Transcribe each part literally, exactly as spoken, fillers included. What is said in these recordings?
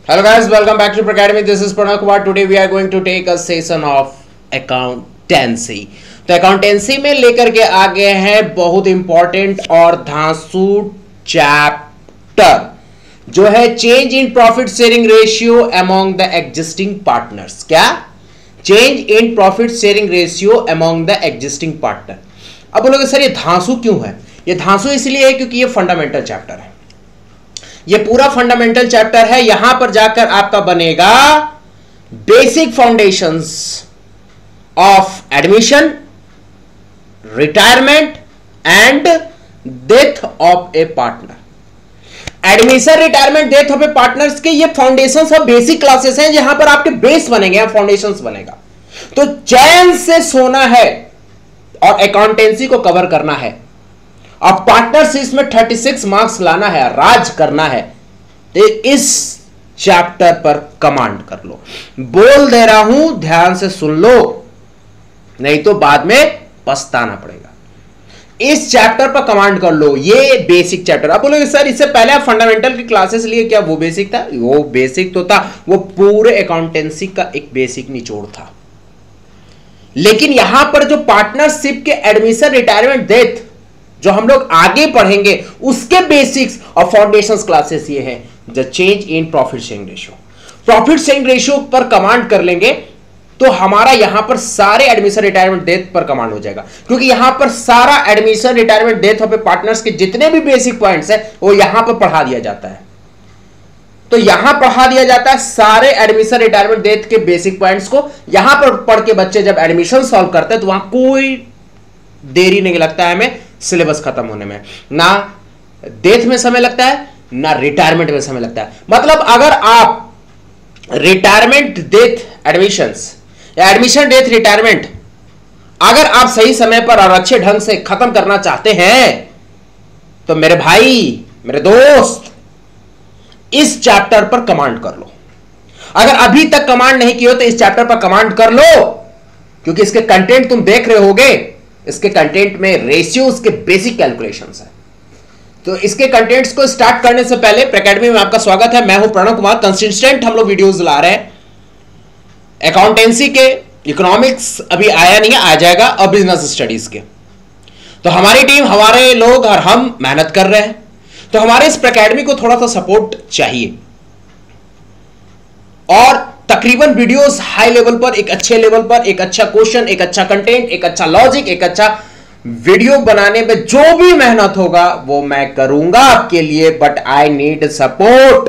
Hello guys, welcome back to Academy. This is Pranav Kumar. Today we are going to take a session of accountancy. तो accountancy में लेकर के आ गए हैं बहुत इंपॉर्टेंट और धांसू चैप्टर जो है change in profit sharing ratio among the existing partners. क्या? Change in profit sharing ratio among the existing partner. अब बोलोगे सर ये धांसू क्यों है? ये धांसू इसलिए है क्योंकि ये फंडामेंटल चैप्टर है। ये पूरा फंडामेंटल चैप्टर है। यहां पर जाकर आपका बनेगा basic foundations of admission, retirement and death of A partner. Admission, retirement, death of a partners के ये फाउंडेशंस और बेसिक क्लासेस हैं जहां पर आपके बेस बनेंगे, फाउंडेशंस बनेगा। तो चैन से सोना है और अकाउंटेंसी को कवर करना है। अब पार्टनरशिप में छत्तीस मार्क्स लाना है, राज करना है, तो इस चैप्टर पर कमांड कर लो। बोल दे रहा हूं, ध्यान से सुन लो, नहीं तो बाद में पछताना पड़ेगा। इस चैप्टर पर कमांड कर लो, ये बेसिक चैप्टर। अब बोलोगे सर इससे पहले आप फंडामेंटल की क्लासेस लिए, क्या वो बेसिक था? वो बेसिक तो था, वो पूरे अकाउंटेंसी का एक बेसिक निचोड़ था। लेकिन यहां पर जो पार्टनरशिप के एडमिशन, रिटायरमेंट, डेथ जो हम लोग आगे पढ़ेंगे उसके बेसिक्स और फाउंडेशंस क्लासेस ये हैं। The change in profit sharing ratio. Profit sharing ratio पर कमांड कर लेंगे तो हमारा यहां पर सारे एडमिशन, रिटायरमेंट, डेथ पर कमांड हो जाएगा, क्योंकि यहां पर सारा admission, retirement, death of a partners के जितने भी बेसिक पॉइंट्स हैं वो यहां पर पढ़ा दिया जाता है। तो यहां पढ़ा दिया जाता है सारे एडमिशन, रिटायरमेंट, डेथ के बेसिक पॉइंट्स को। यहां पर पढ़ के बच्चे जब एडमिशन सॉल्व करते हैं तो वहां कोई देरी नहीं लगता है हमें सिलेबस खत्म होने में। ना डेथ में समय लगता है, ना रिटायरमेंट में समय लगता है। मतलब अगर आप रिटायरमेंट, डेथ, एडमिशंस या एडमिशन, डेथ, रिटायरमेंट अगर आप सही समय पर और अच्छे ढंग से खत्म करना चाहते हैं तो मेरे भाई, मेरे दोस्त, इस चैप्टर पर कमांड कर लो। अगर अभी तक कमांड नहीं की हो तो इस चैप्टर पर कमांड कर लो, क्योंकि इसके कंटेंट तुम देख रहे होगे। इसके कंटेंट में रेशियोज के बेसिक कैलकुलेशंस है। तो इसके कंटेंट्स को स्टार्ट करने से पहले अकेडमी में आपका स्वागत है। मैं हूं प्रणव कुमार। कंसिस्टेंट हम लोग वीडियोस ला रहे हैं। अकाउंटेंसी के, इकोनॉमिक्स अभी आया नहीं है, आ जाएगा, और बिजनेस स्टडीज के। तो हमारी टीम, हमारे लोग और हम मेहनत कर रहे हैं। तो हमारे इस अकेडमी को थोड़ा सा सपोर्ट चाहिए और तकरीबन वीडियोस हाई लेवल पर, एक अच्छे लेवल पर, एक अच्छा क्वेश्चन, एक अच्छा कंटेंट, एक अच्छा लॉजिक, एक अच्छा वीडियो बनाने में जो भी मेहनत होगा वो मैं करूंगा आपके लिए। But I need support.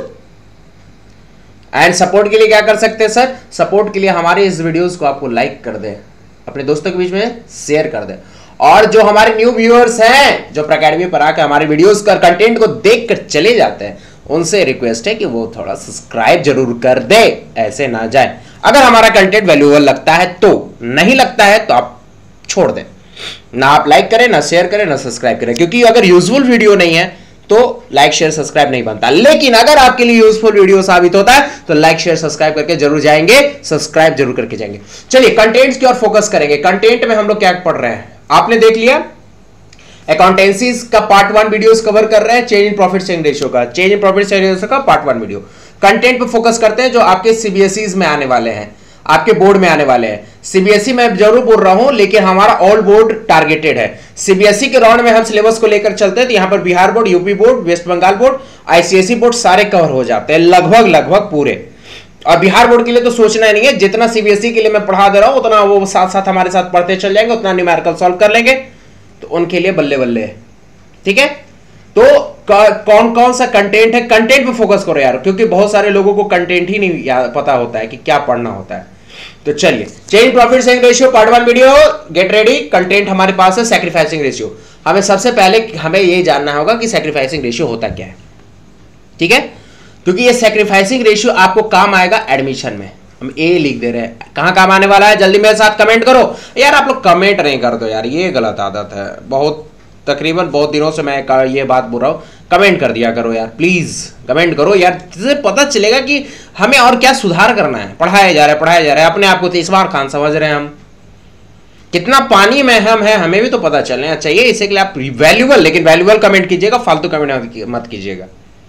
And support के लिए क्या कर सकते हैं सर? सपोर्ट के लिए हमारे इस वीडियोस को आपको लाइक कर दे, अपने दोस्तों के बीच में शेयर कर दे, और जो हमारे न्यू व्यूअर्स हैं जो अकेडमी पर आकर हमारे वीडियोस का कंटेंट को देख कर चले जाते हैं, उनसे रिक्वेस्ट है कि वो थोड़ा सब्सक्राइब जरूर कर दे, ऐसे ना जाए। अगर हमारा कंटेंट वैल्यूएबल लगता है तो, नहीं लगता है तो आप छोड़ दें। ना आप लाइक करें, ना शेयर करें, ना सब्सक्राइब करें, क्योंकि अगर यूजफुल वीडियो नहीं है तो लाइक, शेयर, सब्सक्राइब नहीं बनता। लेकिन अगर आपके लिए यूजफुल वीडियो साबित होता है तो लाइक, शेयर, सब्सक्राइब करके जरूर जाएंगे, सब्सक्राइब जरूर करके जाएंगे। चलिए कंटेंट्स की ओर फोकस करेंगे। कंटेंट में हम लोग क्या पढ़ रहे हैं आपने देख लिया। अकाउंटेंसी का पार्ट वन वीडियोस कवर कर रहे हैं, change in profit sharing ratio का, change in profit sharing ratio का पार्ट वन वीडियो। कंटेंट पे फोकस करते हैं जो आपके सीबीएसई में आने वाले हैं, आपके बोर्ड में आने वाले हैं। सीबीएसई में जरूर बोल रहा हूं, लेकिन हमारा ऑल बोर्ड टारगेटेड है। सीबीएसई के राउंड में हम सिलेबस को लेकर चलते हैं तो यहां पर Bihar board, UP board, West Bengal board, ICSE board सारे कवर हो जाते हैं, लगभग लगभग पूरे। और बिहार बोर्ड के लिए तो सोचना ही नहीं है, जितना सीबीएसई के लिए मैं पढ़ा दे रहा हूं उतना वो साथ साथ हमारे साथ पढ़ते चल जाएंगे, उतना न्यूमेरिकल सॉल्व कर लेंगे, तो उनके लिए बल्ले बल्ले है। ठीक है, तो कौन कौन सा कंटेंट है, कंटेंट पे फोकस करो यार, क्योंकि बहुत सारे लोगों को कंटेंट ही नहीं पता होता है कि क्या पढ़ना होता है। तो चलिए, change profit sharing ratio part one video, get ready. Content हमारे पास है सैक्रिफाइसिंग रेशियो। हमें सबसे पहले हमें ये जानना होगा कि सैक्रिफाइसिंग रेशियो होता क्या है। ठीक है, क्योंकि ये सैक्रिफाइसिंग रेशियो आपको काम आएगा एडमिशन में। हम ए लिख दे रहे हैं, कहां काम आने वाला है? जल्दी मेरे साथ कमेंट करो यार। आप लोग कमेंट नहीं कर दो यार, ये गलत आदत है। बहुत तकरीबन बहुत दिनों से मैं ये बात बोल रहा हूं, कमेंट कर दिया करो यार, प्लीज कमेंट करो यार, जिससे पता चलेगा कि हमें और क्या सुधार करना है। पढ़ाया जा रहा है, पढ़ाया जा रहा है, अपने आप को तो इस्मार खान समझ रहे हैं हम, कितना पानी में हम है हमें भी तो पता चलना चाहिए। इसी के लिए आप वैल्यूबल, लेकिन वैल्यूबल कमेंट कीजिएगा, फालतू कमेंट मत कीजिएगा।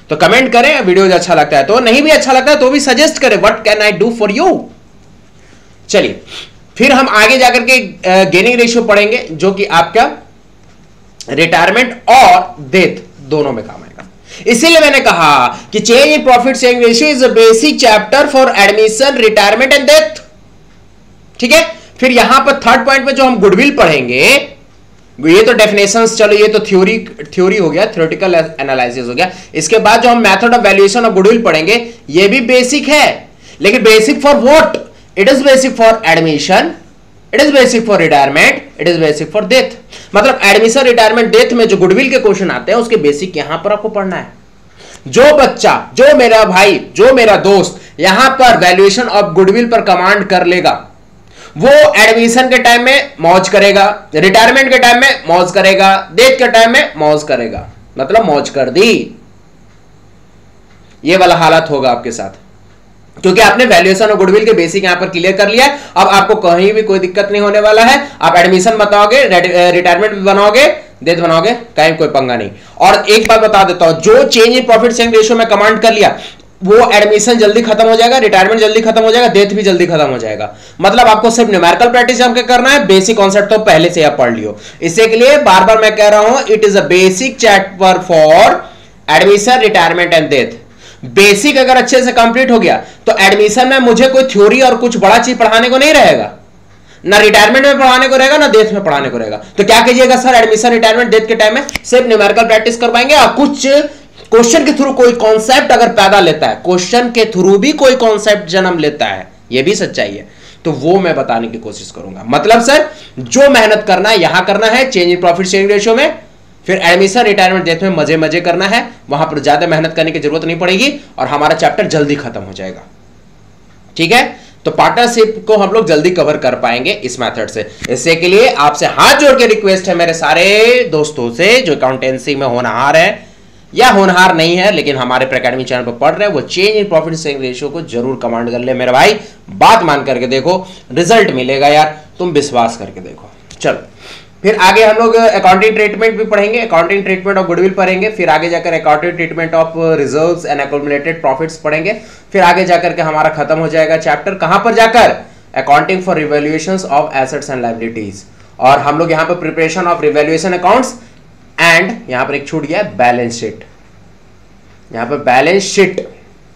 तो कमेंट करें, वीडियो अच्छा लगता है तो, नहीं भी अच्छा लगता है तो भी सजेस्ट करें, what can I do for you. चलिए फिर हम आगे जाकर के गेनिंग रेशियो पढ़ेंगे, जो कि आपका रिटायरमेंट और डेथ दोनों में काम आएगा। इसीलिए मैंने कहा कि change in profit sharing ratio is a basic chapter for admission, retirement and death. ठीक है, फिर यहां पर थर्ड पॉइंट में जो हम गुडविल पढ़ेंगे, ये तो डेफिनेशंस, चलो ये तो थ्योरी थ्योरी हो गया, थ्योरेटिकल एनालिसिस हो गया। इसके बाद जो हम method of valuation of goodwill पढ़ेंगे, ये भी बेसिक है, लेकिन basic for what? It is basic for admission, it is basic for retirement, it is basic for death. मतलब एडमिशन, रिटायरमेंट, डेथ में जो गुडविल के क्वेश्चन आते हैं उसके बेसिक यहां पर आपको पढ़ना है। जो बच्चा, जो मेरा भाई, जो मेरा दोस्त यहां पर वैल्यूएशन ऑफ गुडविल पर कमांड कर लेगा, वो एडमिशन के टाइम में मौज करेगा, रिटायरमेंट के टाइम में मौज करेगा, डेथ के टाइम में मौज करेगा। मतलब मौज कर दी, ये वाला हालत होगा आपके साथ, क्योंकि आपने वैल्यूएशन और गुडविल के बेसिक यहां पर क्लियर कर लिया। अब आपको कहीं भी कोई दिक्कत नहीं होने वाला है। आप एडमिशन बताओगे, रिटायरमेंट भी बनाओगे, डेथ बनाओगे, कहीं कोई पंगा नहीं। और एक बात बता देता हूं, जो change in profit sharing ratio में कमांड कर लिया, वो एडमिशन जल्दी खत्म हो जाएगा, रिटायरमेंट जल्दी खत्म हो जाएगा, डेथ भी जल्दी खत्म हो जाएगा। मतलब आपको सिर्फ न्यूमेरिकल प्रैक्टिस हमको करना है, बेसिक कॉन्सेप्ट तो पहले से आप पढ़ लियो। इससे के लिए बार बार मैं कह रहा हूं, it is a basic chapter for admission, retirement and death. Basic अगर अच्छे से कंप्लीट हो गया तो एडमिशन में मुझे कोई थ्योरी और कुछ बड़ा चीज पढ़ाने को नहीं रहेगा, ना रिटायरमेंट में पढ़ाने को रहेगा, ना डेथ में पढ़ाने को रहेगा। तो क्या कीजिएगा सर, एडमिशन, रिटायरमेंट, डेथ के टाइम में सिर्फ न्यूमेरिकल प्रैक्टिस करवाएंगे, और कुछ क्वेश्चन के थ्रू कोई कॉन्सेप्ट अगर पैदा लेता है, क्वेश्चन के थ्रू भी कोई कॉन्सेप्ट जन्म लेता है, यह भी सच्चाई है, तो वो मैं बताने की कोशिश करूंगा। मतलब सर, जो मेहनत करना है यहां करना है change in profit sharing ratio में, फिर एडमिशन, रिटायरमेंट, डेथ में मजे मजे करना है, वहां पर ज्यादा मेहनत करने की जरूरत नहीं पड़ेगी और हमारा चैप्टर जल्दी खत्म हो जाएगा। ठीक है, तो पार्टनरशिप को हम लोग जल्दी कवर कर पाएंगे इस मेथड से। इससे के लिए आपसे हाथ जोड़ के रिक्वेस्ट है मेरे सारे दोस्तों से, जो अकाउंटेंसी में होनहार है या होनहार नहीं है लेकिन हमारे अकेडमी चैनल पर पढ़ रहे हैं, वो change in profit sharing ratio को जरूर कमांड कर ले मेरे भाई। बात मान करके देखो, रिजल्ट मिलेगा यार, तुम विश्वास करके देखो। चलो फिर आगे हम लोग अकाउंटिंग ट्रीटमेंट भी पढ़ेंगे, अकाउंटिंग ट्रीटमेंट ऑफ गुडविल पढ़ेंगे, फिर आगे जाकर accounting treatment of reserves and accumulated profits पढ़ेंगे, फिर आगे जाकर के हमारा खत्म हो जाएगा चैप्टर, कहां पर जाकर, accounting for revaluations of assets and liabilities. और हम लोग यहां पर preparation of revaluation accounts and यहां पर एक छूट गया है बैलेंस शीट, यहां पर बैलेंस शीट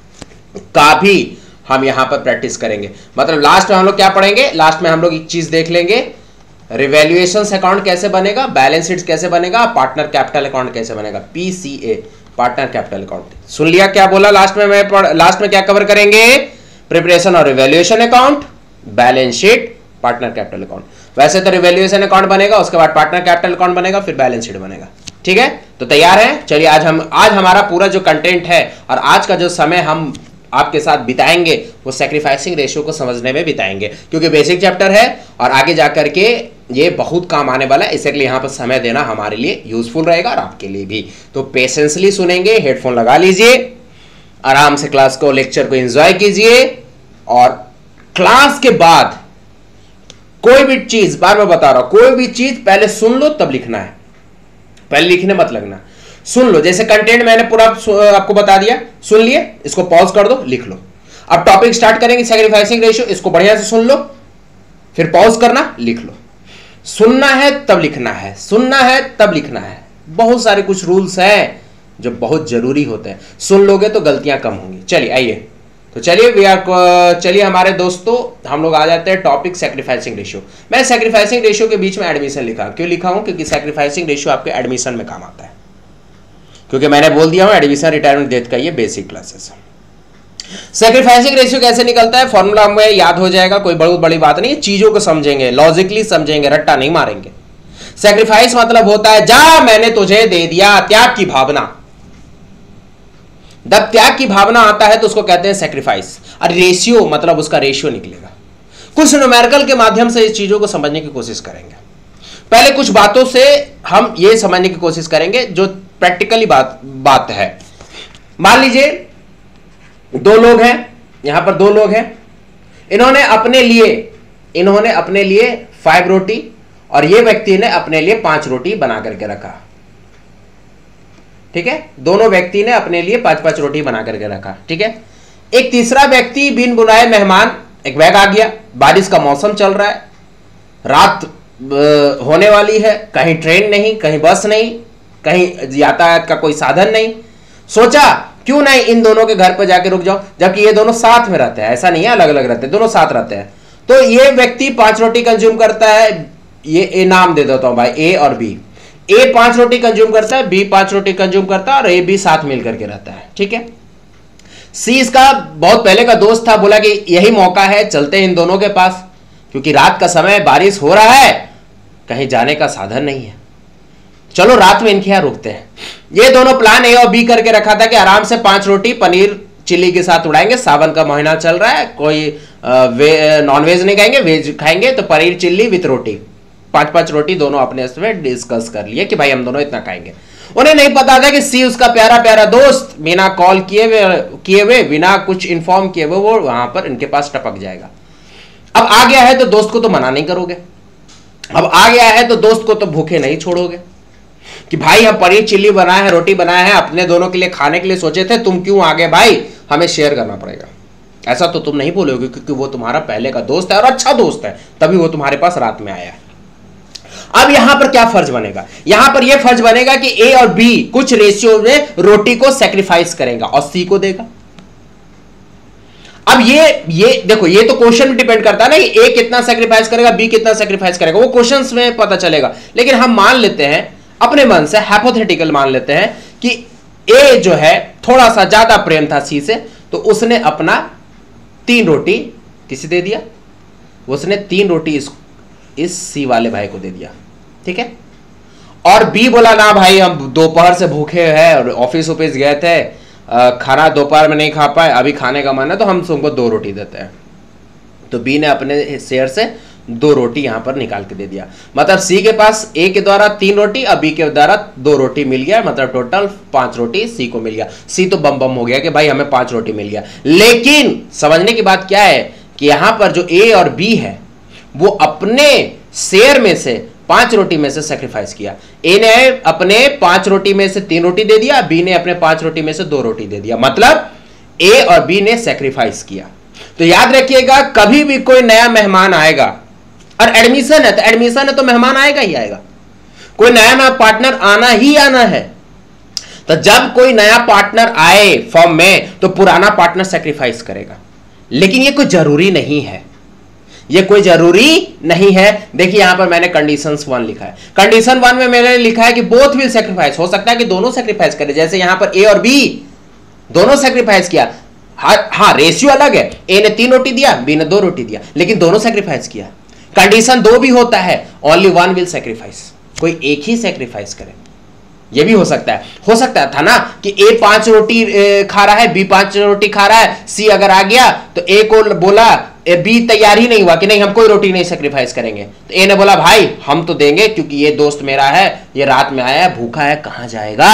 का भी हम यहां पर प्रैक्टिस करेंगे। मतलब लास्ट में हम लोग क्या पढ़ेंगे, लास्ट में हम लोग एक चीज देख लेंगे, रिवैल्यूएशंस अकाउंट कैसे बनेगा, बैलेंस शीट कैसे बनेगा, पार्टनर कैपिटल अकाउंट कैसे बनेगा, पीसीए, पार्टनर कैपिटल अकाउंट। सुन लिया क्या बोला लास्ट में, मैं लास्ट में क्या कवर करेंगे, प्रिपरेशन और revaluation account, balance sheet, partner capital account. वैसे तो रिवैल्यूएशन अकाउंट बनेगा, उसके बाद पार्टनर कैपिटल अकाउंट बनेगा, फिर बैलेंस शीट बनेगा। ठीक है, तो तैयार है। चलिए आज हम आज हमारा पूरा जो कंटेंट है और आज का जो समय हम आपके साथ बिताएंगे वो सैक्रिफाइसिंग रेशियो को समझने में बिताएंगे, क्योंकि बेसिक चैप्टर है और आगे जाकर के ये बहुत काम आने वाला है। इसलिए यहाँ पर समय देना हमारे लिए यूजफुल रहेगा और आपके लिए भी। तो पेशेंसली सुनेंगे, हेडफोन लगा लीजिए, आराम से क्लास को, लेक्चर को एंजॉय कीजिए, और क्लास के बाद कोई भी चीज, बार मैं बता रहा हूं, कोई भी चीज पहले सुन लो तब लिखना है, पहले लिखने मत लगना, सुन लो। जैसे कंटेंट मैंने पूरा आपको बता दिया, सुन लिए, इसको पॉज कर दो, लिख लो। अब टॉपिक स्टार्ट करेंगे सैक्रिफाइसिंग रेशियो, इसको बढ़िया से सुन लो, फिर पॉज करना, लिख लो। सुनना है तब लिखना है, सुनना है तब लिखना है। बहुत सारे कुछ रूल्स हैं जो बहुत जरूरी होते हैं, सुन लोगे तो गलतियां कम होंगी। चलिए आइए, तो चलिए वी आर चलिए हमारे दोस्तों, हम लोग आ जाते हैं टॉपिक सैक्रिफाइसिंग रेशियो। मैं सैक्रिफाइसिंग रेशियो के बीच में एडमिशन लिखा, क्यों लिखा हूं, क्योंकि सैक्रिफाइसिंग रेशियो आपके एडमिशन में काम आता है, क्योंकि मैंने बोल दिया हूं एडमिशन, रिटायरमेंट, डेथ का ये बेसिक क्लासेस है। सैक्रिफाइसिंग रेशियो कैसे निकलता है, फॉर्मूला हमें याद हो जाएगा, कोई बहुत बड़ी बात नहीं है, चीजों को समझेंगे, लॉजिकली समझेंगे, रट्टा नहीं मारेंगे। सैक्रिफाइस मतलब होता है, जा मैंने तुझे दे दिया, त्याग की भावना। जब त्याग की भावना आता है तो उसको कहते हैं सैक्रिफाइस। और रेशियो मतलब उसका रेशियो निकलेगा। कुछ न्यूमेरिकल के माध्यम से इस चीजों को समझने की कोशिश करेंगे। पहले कुछ बातों से हम ये समझने की कोशिश करेंगे जो प्रैक्टिकली बात बात है। मान लीजिए दो लोग हैं, यहां पर दो लोग हैं, इन्होंने अपने लिए इन्होंने अपने लिए फाइव रोटी और ये व्यक्ति ने अपने लिए पांच रोटी बना करके रखा। ठीक है, दोनों व्यक्ति ने अपने लिए पांच पांच रोटी बना करके रखा, ठीक है। एक तीसरा व्यक्ति बिन बुलाए मेहमान एक बैग आ गया, बारिश का मौसम चल रहा है, रात होने वाली है, कहीं ट्रेन नहीं, कहीं बस नहीं, कहीं यातायात का कोई साधन नहीं। सोचा क्यों नहीं इन दोनों के घर पर जाके रुक जाओ, जबकि ये दोनों साथ में रहते हैं, ऐसा नहीं है अलग अलग रहते हैं, दोनों साथ रहते हैं। तो ये व्यक्ति पांच रोटी कंज्यूम करता है, ये ए नाम दे देता हूं भाई, ए और बी। ए पांच रोटी कंज्यूम करता है, बी पांच रोटी कंज्यूम करता है और ए बी साथ मिलकर के रहता है, ठीक है। सी इसका बहुत पहले का दोस्त था, बोला कि यही मौका है, चलते हैं इन दोनों के पास, क्योंकि रात का समय, बारिश हो रहा है, कहीं जाने का साधन नहीं है, चलो रात में इनके यहां रुकते हैं। ये दोनों प्लान ए और बी करके रखा था कि आराम से पांच रोटी पनीर चिल्ली के साथ उड़ाएंगे, सावन का महीना चल रहा है, कोई नॉन वेज नहीं खाएंगे, वेज खाएंगे, तो पनीर चिल्ली विथ रोटी, पांच पांच रोटी दोनों अपने इसमें डिस्कस कर लिए कि भाई हम दोनों इतना खाएंगे। उन्हें नहीं पता था कि सी उसका प्यारा प्यारा दोस्त बिना कॉल किए हुए किए हुए बिना कुछ इन्फॉर्म किए हुए वो वहां पर इनके पास टपक जाएगा। अब आ गया है तो दोस्त को तो मना नहीं करोगे, अब आ गया है तो दोस्त को तो भूखे नहीं छोड़ोगे कि भाई हम पनीर चिल्ली बनाए हैं, रोटी बनाए हैं, अपने दोनों के लिए खाने के लिए सोचे थे, तुम क्यों आ गए भाई, हमें शेयर करना पड़ेगा। ऐसा तो तुम नहीं बोलोगे क्योंकि वो तुम्हारा पहले का दोस्त है और अच्छा दोस्त है, तभी वो तुम्हारे पास रात में आया है। अब यहां पर क्या फर्ज बनेगा, यहां पर यह फर्ज बनेगा कि ए और बी कुछ रेशियो में रोटी को सेक्रीफाइस करेगा और सी को देगा। अब ये ये देखो, ये तो क्वेश्चन में डिपेंड करता है ना कि ए कितना सेक्रीफाइस करेगा, बी कितना सेक्रीफाइस करेगा, वो क्वेश्चंस में पता चलेगा। लेकिन हम मान लेते हैं अपने मन से, हाइपोथेटिकल मान लेते हैं कि ए जो है थोड़ा सा ज्यादा प्रेम था सी से, तो उसने अपना तीन रोटी किसे दे दिया, उसने तीन रोटी इस इस सी वाले भाई को दे दिया, ठीक है। और बी बोला ना भाई हम दोपहर से भूखे हैं और ऑफिस ऑफिस गए थे, खाना दोपहर में नहीं खा पाए, अभी खाने का मन है तो हम तुमको दो रोटी देते हैं। तो बी ने अपने शेयर से दो रोटी यहां पर निकाल के दे दिया, मतलब सी के पास ए के द्वारा तीन रोटी और बी के द्वारा दो रोटी मिल गया, मतलब टोटल पांच रोटी सी को मिल गया। सी तो बम बम हो गया कि भाई हमें पांच रोटी मिल गया। लेकिन समझने की बात क्या है कि यहां पर जो ए और बी है वो अपने शेयर में से पांच रोटी में से सेक्रीफाइस किया। ए ने अपने पांच रोटी में से तीन रोटी दे दिया, बी ने अपने पांच रोटी में से दो रोटी दे दिया, मतलब ए और बी ने सेक्रीफाइस किया। तो याद रखिएगा कभी भी कोई नया मेहमान आएगा, और एडमिशन है तो एडमिशन है तो मेहमान आएगा ही आएगा, कोई नया नया पार्टनर आना ही आना है। तो जब कोई नया पार्टनर आए फॉर्म में तो पुराना पार्टनर सेक्रीफाइस करेगा। लेकिन ये कोई जरूरी नहीं है, ये कोई जरूरी नहीं है। देखिए यहां पर मैंने कंडीशंस वन लिखा है, कंडीशन वन में मैंने लिखा है कि बोथ विल सेक्रीफाइस, हो सकता है कि दोनों सेक्रीफाइस करें, जैसे यहां पर ए और बी दोनों सेक्रीफाइस किया। हाँ हाँ रेशियो अलग है, ए ने तीन रोटी दिया, बी ने दो रोटी दिया, लेकिन दोनों सेक्रीफाइस किया। कंडीशन दो भी होता है, ओनली वन विल सेक्रीफाइस, कोई एक ही सेक्रीफाइस करे, ये भी हो सकता है। हो सकता था ना कि ए पांच रोटी खा रहा है, बी पांच रोटी खा रहा है, सी अगर आ गया तो ए को बोला, ए बी तैयार ही नहीं हुआ कि नहीं हम कोई रोटी नहीं सेक्रीफाइस करेंगे, तो ए ने बोला भाई हम तो देंगे क्योंकि ये दोस्त मेरा है, ये रात में आया है, भूखा है, कहां जाएगा,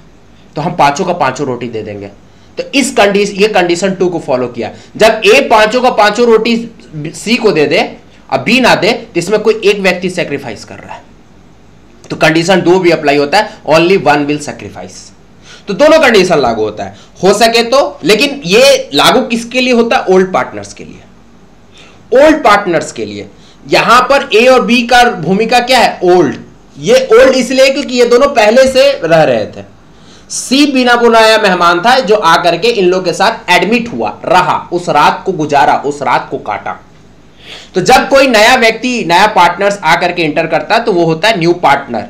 तो हम पांचों का पांचों रोटी दे देंगे। तो इस कंडीशन ये कंडीशन टू को फॉलो किया। जब ए पांचों का पांचों रोटी सी को दे दे अब बी ना दे तो इसमें कोई एक व्यक्ति सेक्रीफाइस कर रहा है, तो कंडीशन दो भी अप्लाई होता है, ओनली वन विल सेक्रीफाइस। तो दोनों कंडीशन लागू होता है हो सके तो, लेकिन ये लागू किसके लिए होता है, ओल्ड पार्टनर्स के लिए। ओल्ड पार्टनर्स के लिए यहां पर ए और बी का भूमिका क्या है, ओल्ड। ये ओल्ड इसलिए क्योंकि ये दोनों पहले से रह रहे थे। सी बिना बुलाया मेहमान था जो आकर के इन लोगों के साथ एडमिट हुआ, रहा, उस रात को गुजारा, उस रात को काटा। तो जब कोई नया व्यक्ति नया पार्टनर्स आकर के इंटर करता है तो वो होता है न्यू पार्टनर,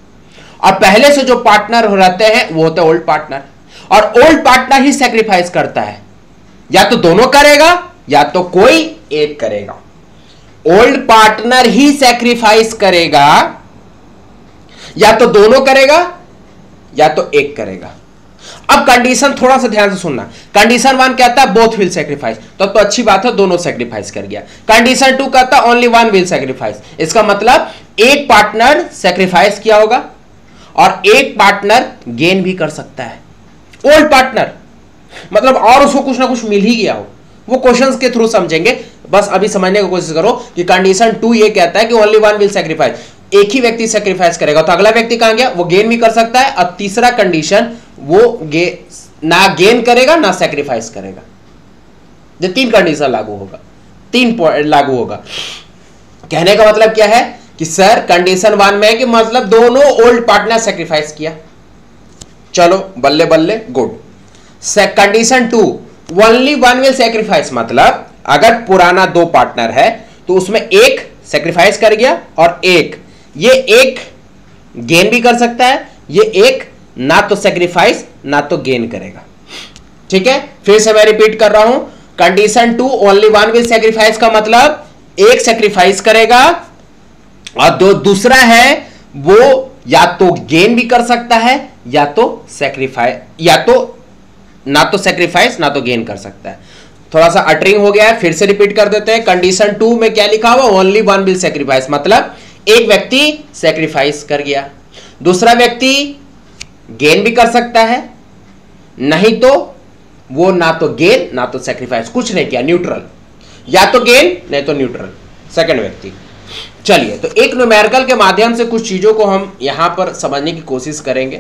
और पहले से जो पार्टनर रहते हैं वो होता है ओल्ड पार्टनर। और ओल्ड पार्टनर ही सेक्रीफाइस करता है, या तो दोनों करेगा या तो कोई एक करेगा। ओल्ड पार्टनर ही सेक्रीफाइस करेगा, या तो दोनों करेगा या तो एक करेगा। अब कंडीशन थोड़ा सा ध्यान से सुनना, कंडीशन वन कहता है बोथ विल सेक्रीफाइस, तो, तो अच्छी बात है दोनों सेक्रीफाइस कर गया। कंडीशन टू कहता है ओनली वन विल सेक्रीफाइस, इसका मतलब एक पार्टनर सेक्रीफाइस किया होगा और एक पार्टनर गेन भी कर सकता है। ओल्ड पार्टनर मतलब और उसको कुछ ना कुछ मिल ही गया हो, वो क्वेश्चंस के थ्रू समझेंगे, बस अभी समझने की कोशिश करो कि कंडीशन टू ये कहता है कि ओनली वन विल सेक्रीफाइस। एक ही व्यक्ति सेक्रीफाइस करेगा तो अगला व्यक्ति कहां गया, वो गेन भी कर सकता है। और तीसरा कंडीशन, वो गे, ना गेन करेगा ना सेक्रीफाइस करेगा। जो तीन कंडीशन लागू होगा, तीन लागू होगा। कहने का मतलब क्या है कि सर कंडीशन वन में है कि मतलब दोनों ओल्ड पार्टनर सेक्रीफाइस किया, चलो बल्ले बल्ले, good. Condition two, only one will sacrifice, मतलब अगर पुराना दो पार्टनर है तो उसमें एक सेक्रीफाइस कर गया और एक, ये एक गेन भी कर सकता है, ये एक ना तो सेक्रीफाइस ना तो गेन करेगा। ठीक है, फिर से मैं रिपीट कर रहा हूं, condition two only one will sacrifice का मतलब एक सेक्रीफाइस करेगा और दो दूसरा है वो या तो गेन भी कर सकता है या तो सेक्रीफाइस, या तो ना तो सेक्रीफाइस ना तो गेन कर सकता है। थोड़ा सा अटरिंग हो गया है, फिर से रिपीट कर देते हैं। कंडीशन टू में क्या लिखा हुआ, ओनली वन विल सेक्रीफाइस, मतलब एक व्यक्ति सेक्रीफाइस कर गया, दूसरा व्यक्ति गेन भी कर सकता है, नहीं तो वो ना तो गेन ना तो सेक्रीफाइस, कुछ नहीं किया, न्यूट्रल, या तो गेन नहीं तो न्यूट्रल सेकंड व्यक्ति। चलिए, तो एक न्यूमेरिकल के माध्यम से कुछ चीजों को हम यहां पर समझने की कोशिश करेंगे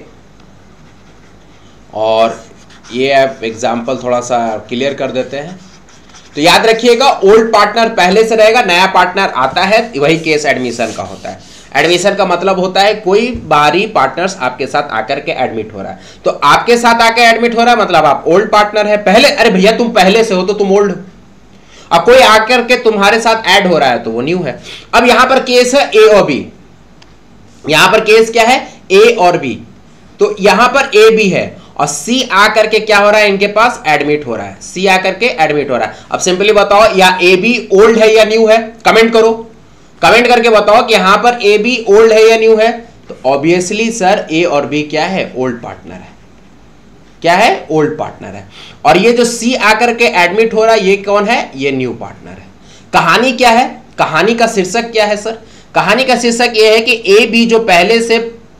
और ये एग्जाम्पल थोड़ा सा क्लियर कर देते हैं। तो याद रखिएगा, ओल्ड पार्टनर पहले से रहेगा, नया पार्टनर आता है, वही केस एडमिशन का होता है। एडमिशन का मतलब होता है कोई बाहरी पार्टनर्स आपके साथ आकर के एडमिट हो रहा है। तो आपके साथ आकर एडमिट हो रहा है मतलब आप ओल्ड पार्टनर है पहले, अरे भैया तुम पहले से हो तो तुम ओल्ड हो। अब कोई आकर के तुम्हारे साथ ऐड हो रहा है तो वो न्यू है। अब यहां पर केस है ए और बी, यहां पर केस क्या है, ए और बी। तो यहां पर ए बी है और सी आकर के क्या हो रहा है, इनके पास एडमिट हो रहा है, सी आकर के एडमिट हो रहा है। अब सिंपली बताओ, या ए बी ओल्ड है या न्यू है, कमेंट करो, कमेंट करके बताओ कि यहां पर ए बी ओल्ड है या न्यू है। तो ऑब्वियसली सर ए और बी क्या है, ओल्ड पार्टनर है, क्या है, ओल्ड पार्टनर है। और ये जो सी आकर के एडमिट हो रहा है ये कौन है, ये न्यू पार्टनर है। कहानी क्या है, कहानी का शीर्षक क्या है सर, कहानी का शीर्षक ये है कि ए बी जो पहले से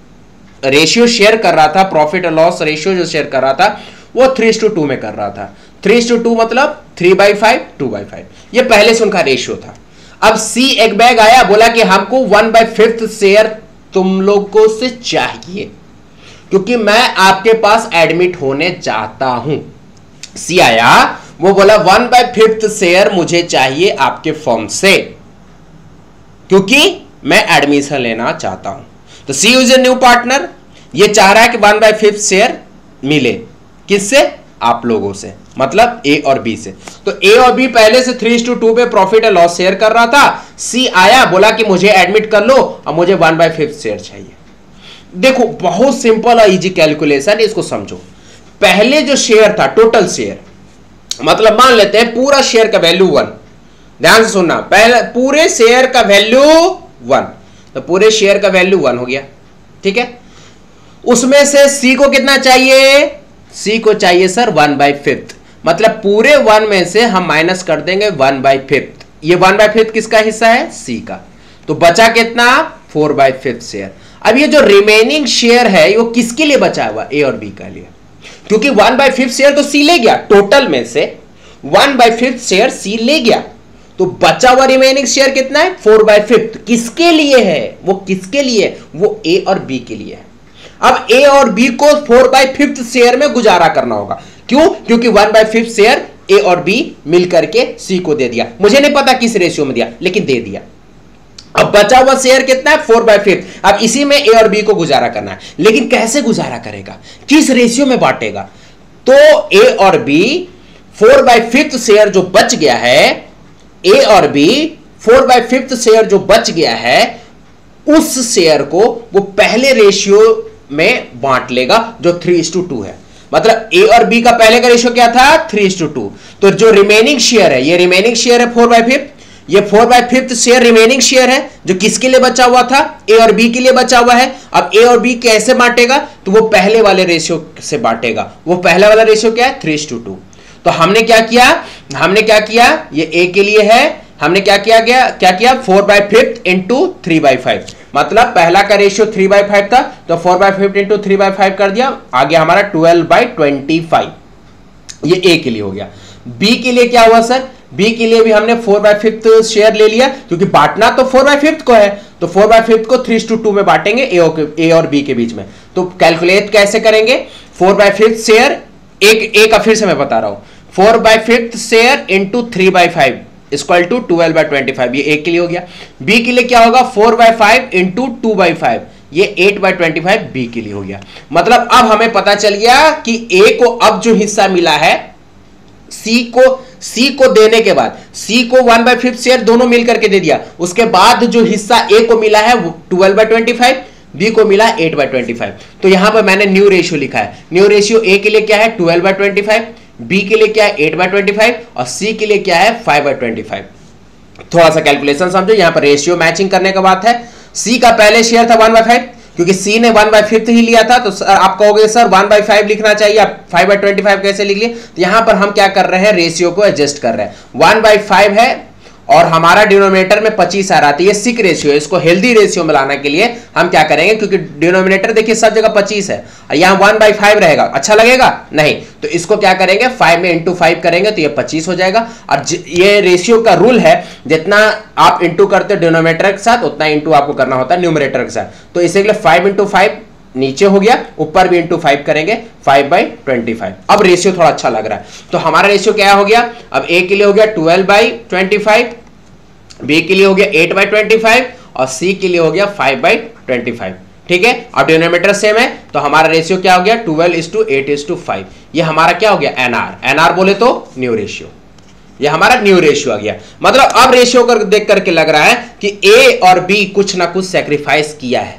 रेशियो शेयर कर रहा था, प्रॉफिट और लॉस रेशियो जो शेयर कर रहा था वो थ्री टू टू में कर रहा था। थ्री टू टू मतलब three by five two by five, ये पहले से उनका रेशियो था। अब सी एक बैग आया, बोला कि हमको वन बाई फिफ्थ शेयर तुम लोगों से चाहिए क्योंकि मैं आपके पास एडमिट होने चाहता हूं। सी आया, वो बोला वन बाई फिफ्थ शेयर मुझे चाहिए आपके फर्म से क्योंकि मैं एडमिशन लेना चाहता हूं। तो C is a new partner, ये चाह रहा है कि वन बाई फिफ्थ शेयर मिले, किससे, आप लोगों से, मतलब ए और बी से। तो ए और बी पहले से थ्री टू टू पे प्रॉफिट और लॉस शेयर कर रहा था। सी आया, बोला कि मुझे एडमिट कर लो और मुझे वन बाई फिफ्थ शेयर चाहिए। देखो बहुत सिंपल और इजी कैलकुलेशन, इसको समझो। पहले जो शेयर था, टोटल शेयर, मतलब मान लेते हैं पूरा शेयर का वैल्यू वन, ध्यान से सुनना, पहले पूरे शेयर का वैल्यू वन, तो पूरे शेयर का वैल्यू वन हो गया, ठीक है। उसमें से सी को कितना चाहिए, सी को चाहिए सर वन बाई फिफ्थ, मतलब पूरे वन में से हम माइनस कर देंगे वन बाई फिफ्थ। ये वन बाई फिफ्थ किसका हिस्सा है, सी का, तो बचा कितना, फोर बाई फिफ्थ शेयर। अब ये जो रिमेनिंग शेयर है वो किसके लिए बचा हुआ, ए और बी का लिए, क्योंकि वन बाई फिफ्थ शेयर तो सी ले गया, टोटल में से one by fifth share C ले गया, तो बचा हुआ रिमेनिंग शेयर कितना है, फोर बाई फिफ्थ। किसके लिए है, वो किसके लिए, वो ए और बी के लिए है। अब ए और बी को फोर बाई फिफ्थ शेयर में गुजारा करना होगा, क्यों, क्योंकि one by fifth share A और बी मिलकर के सी को दे दिया, मुझे नहीं पता किस रेशियो में दिया लेकिन दे दिया। अब बचा हुआ शेयर कितना है, फोर बाई फिफ्थ। अब इसी में ए और बी को गुजारा करना है, लेकिन कैसे गुजारा करेगा, किस रेशियो में बांटेगा। तो ए और B four by fifth share जो बच गया है, ए और B four by fifth share जो बच गया है, उस शेयर को वो पहले रेशियो में बांट लेगा जो थ्री इज टू टू है। मतलब ए और बी का पहले का रेशियो क्या था, थ्री इज टू टू। तो जो रिमेनिंग शेयर है, ये रिमेनिंग शेयर है फोर बाई फिफ्थ, ये four by fifth share remaining share है जो किसके लिए बचा हुआ था, ए और बी के लिए बचा हुआ है। अब ए और बी कैसे बांटेगा, तो वो पहले वाले रेशियो से बांटेगा। वो पहला वाला रेशियो क्या है, थ्री इज टू टू। तो हमने क्या किया, हमने क्या किया, ये ए के लिए है, हमने क्या किया गया, क्या किया, four by fifth into three by five, मतलब पहला का रेशियो थ्री बाई फाइव था तो four by fifth into three by five कर दिया, आ गया हमारा ट्वेल्व बाई ट्वेंटी फाइव। ये ए के लिए हो गया। बी के लिए क्या हुआ सर, बी के लिए भी हमने फोर बाई फिफ्थ शेयर ले लिया, क्योंकि बांटना तो फोर बाई फिफ्थ को है, तो फोर बाय फिफ्थ को थ्री टू टू में बांटेंगे ए और ए और बी के बीच में। तो कैलकुलेट कैसे करेंगे, फोर बाय फिफ्थ शेयर, एक एक फिर से मैं बता रहा हूं, four by fifth share into three by five equal to twelve by twenty five, ये ए के लिए हो गया। बी के लिए क्या होगा, four by five into two by five, ये eight by twenty five B के लिए हो गया। मतलब अब हमें पता चल गया कि ए को अब जो हिस्सा मिला है सी को, सी को देने के बाद सी को वन बाय फिफ्थ शेयर दोनों मिलकर के दे दिया, उसके बाद जो हिस्सा ए को मिला है वो twelve by twenty five, B को मिला एट बाय ट्वेंटी फाइव। तो यहां पर मैंने न्यू रेशियो लिखा है। न्यू रेशियो ए के लिए क्या है, twelve by twenty five, B के लिए क्या है, एट बाय ट्वेंटी फाइव और सी के लिए क्या है, फाइव बाय ट्वेंटी फाइव। थोड़ा सा कैलकुलेशन समझो, यहां पर रेशियो मैचिंग करने का बात है। सी का पहले शेयर था वन बाय फाइव, क्योंकि सी ने वन बाय फिफ्थ ही लिया था, तो आप कहोगे सर वन बाय फाइव लिखना चाहिए, आप फाइव बाय ट्वेंटी फाइव कैसे लिख लिए। तो यहां पर हम क्या कर रहे हैं, रेशियो को एडजस्ट कर रहे हैं। वन बाय फाइव है और हमारा डिनोमिनेटर में पच्चीस आ रहा था, ये सिक रेशियो है, इसको हेल्दी रेशियो में लाने के लिए हम क्या करेंगे, क्योंकि डिनोमिनेटर देखिए सब जगह पच्चीस है, यहां वन बाय फाइव रहेगा, अच्छा लगेगा नहीं, तो इसको क्या करेंगे, फाइव में इंटू फाइव करेंगे तो ये पच्चीस हो जाएगा। और ये रेशियो का रूल है, जितना आप इंटू करते हो डिनोमिनेटर के साथ उतना इंटू आपको करना होता है न्यूमरेटर के साथ। तो इसी के लिए फाइव इंटू फाइव नीचे हो गया, ऊपर भी इंटू फाइव करेंगे, फाइव बाई ट्वेंटी फाइव। अब रेशियो थोड़ा अच्छा लग रहा है। तो हमारा रेशियो क्या हो गया, अब ए के लिए हो गया twelve by twenty five, B के लिए हो गया एट बाई ट्वेंटी फाइव और सी के लिए हो गया फाइव बाई ट्वेंटी फाइव। ठीक है, और डिनोमिनेटर सेम है, तो हमारा रेशियो क्या हो गया, twelve is to eight is to five. ये हमारा क्या हो गया, एनआर। एनआर बोले तो न्यू रेशियो, ये हमारा न्यू रेशियो आ गया। मतलब अब रेशियो कर देख करके लग रहा है कि ए और बी कुछ ना कुछ सेक्रीफाइस किया है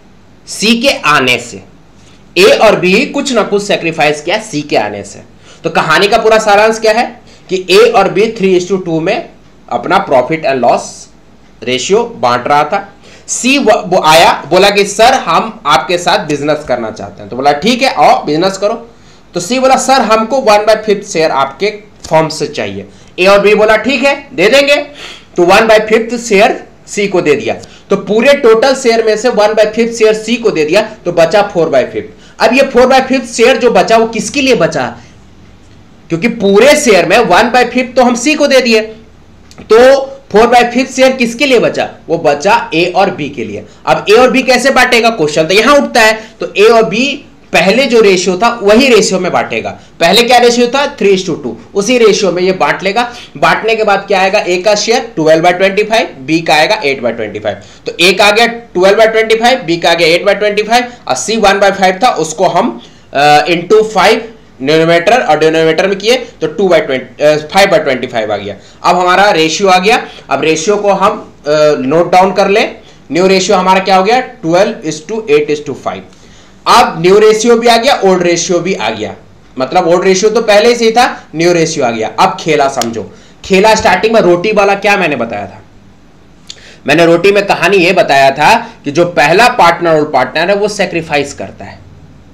सी के आने से। ए और बी कुछ ना कुछ सेक्रीफाइस किया सी के आने से। तो कहानी का पूरा सारांश क्या है कि ए और B three is to two two अपना प्रॉफिट एंड लॉस रेशियो बांट रहा था। सी वो आया, बोला कि सर हम आपके साथ बिजनेस करना चाहते हैं, तो बोला ठीक है आओ बिजनेस करो। तो सी बोला सर हमको वन बाय फिफ्थ शेयर आपके फर्म से चाहिए। ए और बी बोला ठीक है दे देंगे, तो one by fifth share C को दे दिया। तो पूरे टोटल शेयर में से one by fifth share C को दे दिया, तो बचा फोर बाय फिफ्थ। अब ये फोर बाय फिफ्थ शेयर जो बचा वो किसके लिए बचा, क्योंकि पूरे शेयर में वन बाय फिफ्थ तो हम सी को दे दिए, तो फोर बाय फिफ्थ शेयर किसके लिए बचा, वो बचा ए और बी के लिए। अब ए और बी कैसे बांटेगा, क्वेश्चन तो यहां उठता है। तो ए और बी पहले जो रेशियो था वही रेशियो में बांटेगा। पहले क्या रेशियो था, three is to two, two ratio में ये बांट लेगा। बांटने के बाद क्या आएगा, ए का share twelve by twenty five, B का आएगा एट बाय ट्वेंटी फाइव। तो ए का आ गया twelve by twenty five, B का आ गया एट बाय ट्वेंटी फाइव और सी वन बाय फाइव था, उसको हम इंटू फाइव न्यूमरेटर और डिनोमिनेटर में किए तो two by twenty five by twenty five आ गया। अब हमारा रेशियो आ गया। अब रेशियो को हम नोट डाउन कर ले। न्यू रेशियो हमारा क्या हो गया, twelve is to eight is to five. अब न्यू रेशियो भी आ गया, ओल्ड रेशियो भी आ गया। मतलब ओल्ड रेशियो तो पहले से ही था, न्यू रेशियो आ गया। अब खेला समझो। खेला स्टार्टिंग में रोटी वाला क्या मैंने बताया था, मैंने रोटी में कहानी ये बताया था कि जो पहला पार्टनर और पार्टनर है वो सेक्रीफाइस करता है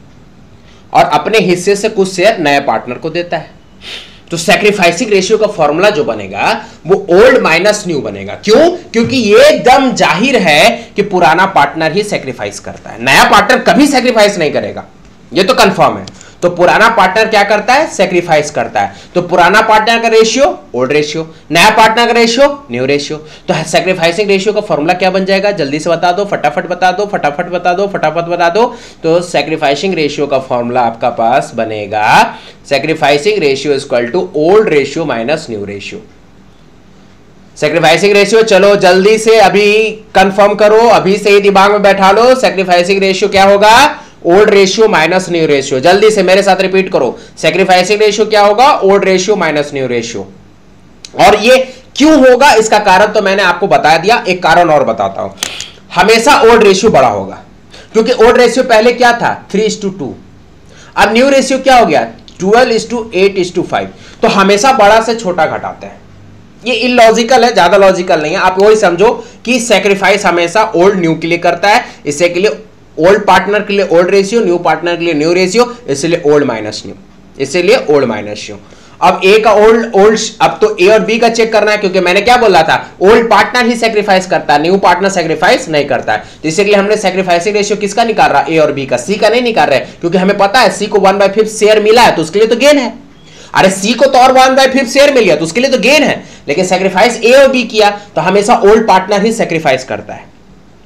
और अपने हिस्से से कुछ शेयर नए पार्टनर को देता है। तो सैक्रिफाइसिंग रेशियो का फॉर्मूला जो बनेगा वो ओल्ड माइनस न्यू बनेगा। क्यों, क्योंकि ये एकदम जाहिर है कि पुराना पार्टनर ही सैक्रिफाइस करता है, नया पार्टनर कभी सैक्रिफाइस नहीं करेगा, ये तो कंफर्म है। तो पुराना पार्टनर क्या करता है, सैक्रिफाइस करता है। तो पुराना पार्टनर का रेशियो ओल्ड रेशियो, नया पार्टनर का रेशियो न्यू रेशियो। तो सैक्रिफाइसिंग रेशियो का फॉर्मूला क्या बन जाएगा, जल्दी से बता दो, फटाफट बता दो, फटाफट बता दो, फटाफट बता दो। तो सैक्रिफाइसिंग रेशियो का फॉर्मूला आपका पास बनेगा, sacrificing ratio is equal to old ratio minus new ratio. Sacrificing ratio चलो जल्दी से अभी कंफर्म करो, अभी से ही दिमाग में बैठा लो। सैक्रिफाइसिंग रेशियो क्या होगा, old ratio minus new ratio. जल्दी से मेरे साथ रिपीट करो, सैक्रिफाइसिंग रेशियो क्या होगा, old ratio minus new ratio. और ये क्यों होगा इसका कारण तो मैंने आपको बता दिया, एक कारण और बताता हूं। हमेशा ओल्ड रेशियो बड़ा होगा, क्योंकि ओल्ड रेशियो पहले क्या था, three is to two. Two new ratio क्या हो गया, twelve is to eight is to five. तो हमेशा बड़ा से छोटा घटाते हैं। ये इलॉजिकल है, ज्यादा लॉजिकल नहीं है। आप वही समझो कि सैक्रिफाइस हमेशा ओल्ड न्यू के लिए करता है, इससे के लिए ओल्ड पार्टनर के लिए ओल्ड रेशियो, न्यू पार्टनर के लिए न्यू रेशियो, इसलिए ओल्ड माइनस न्यू, इसलिए ओल्ड माइनस न्यू। अब ए का ओल्ड ओल्ड अब तो ए और बी का चेक करना है, क्योंकि मैंने क्या बोला था, ओल्ड पार्टनर ही सैक्रिफाइस करता है, न्यू पार्टनर सैक्रिफाइस नहीं करता है। तो इसके लिए हमने सैक्रिफाइसिंग रेशियो किसका निकाल रहा है, ए और बी का, सी का नहीं निकाल रहे, क्योंकि हमें पता है सी को वन बाय फिफ्थ शेयर मिला है तो उसके लिए तो गेन है। अरे सी को तो और वन बाय फिफ्थ शेयर मिल गया तो उसके लिए तो गेन है, लेकिन सैक्रिफाइस ए और बी किया तो हमेशा ओल्ड पार्टनर ही सैक्रिफाइस करता है।